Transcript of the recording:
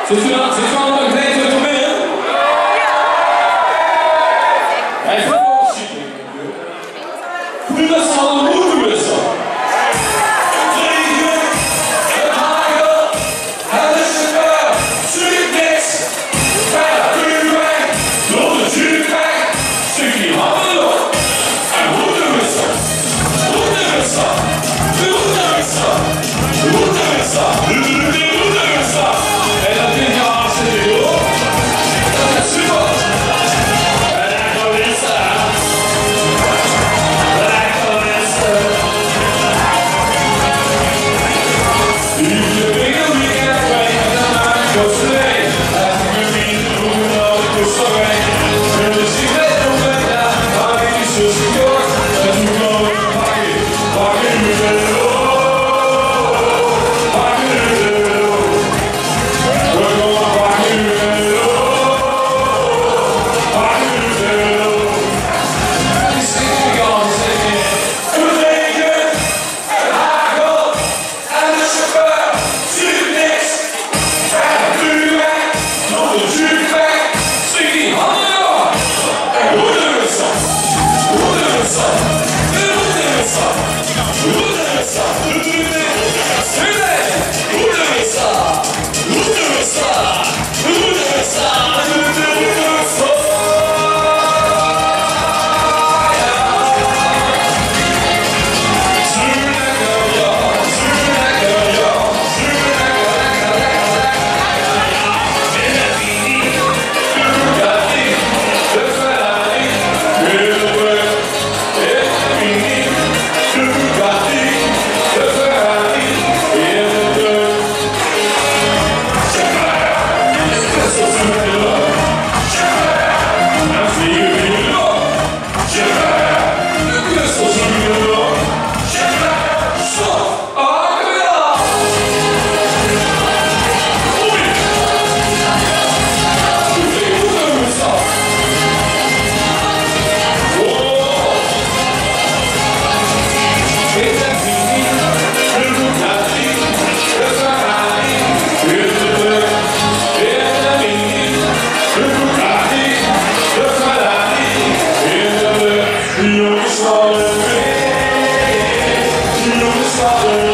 Zit u allemaal een beetje te binnen? Hij heeft wel een ziek. Nu dat ze al een moeten missen. Het regen, het hagel, het is het wel. Stuurt niks. Bij de buurweg, door de zuurweg, stuurt die handen op. En moeten missen. Moeten missen. Moeten missen. Moeten missen. Moeten missen. En dat vind je hartstikke goed. Dat is super. En dan gaan we staan. You're